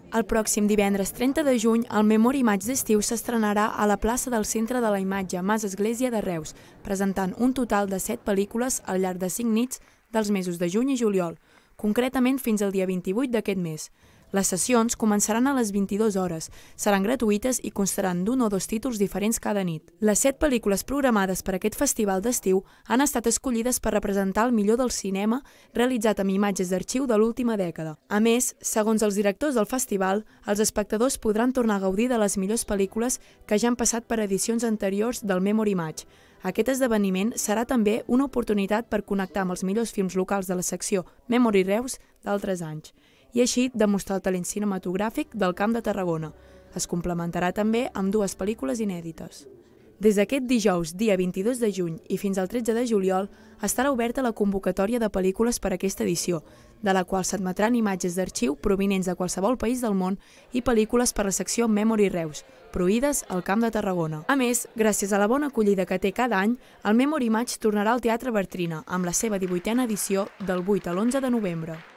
El pròxim divendres 30 de juny, el Memory Maig d'estiu s'estrenarà a la plaça del Centre de la Imatge Mas Església de Reus, presentant un total de 7 pel·lícules al llarg de 5 nits dels mesos de juny i juliol, concretament fins al dia 28 d'aquest mes. Les sessions començaran a les 22 hores, seran gratuïtes i constaran d'un o dos títols diferents cada nit. Les 7 pel·lícules programades per aquest festival d'estiu han estat escollides per representar el millor del cinema realitzat amb imatges d'arxiu de l'última dècada. A més, segons els directors del festival, els espectadors podran tornar a gaudir de les millors pel·lícules que ja han passat per edicions anteriors del Memory Maig. Aquest esdeveniment serà també una oportunitat per connectar amb els millors films locals de la secció Memory Reus d'altres anys i així demostrar el talent cinematogràfic del Camp de Tarragona. Es complementarà també amb 2 pel·lícules inèdites. Des d'aquest dijous, dia 22 de juny i fins al 13 de juliol, estarà oberta la convocatòria de pel·lícules per a aquesta edició, de la qual s'admetran imatges d'arxiu provinents de qualsevol país del món i pel·lícules per la secció Memory Reus, produïdes al Camp de Tarragona. A més, gràcies a la bona acollida que té cada any, el Memory Maig tornarà al Teatre Bartrina amb la seva 18a edició del 8 a l'11 de novembre.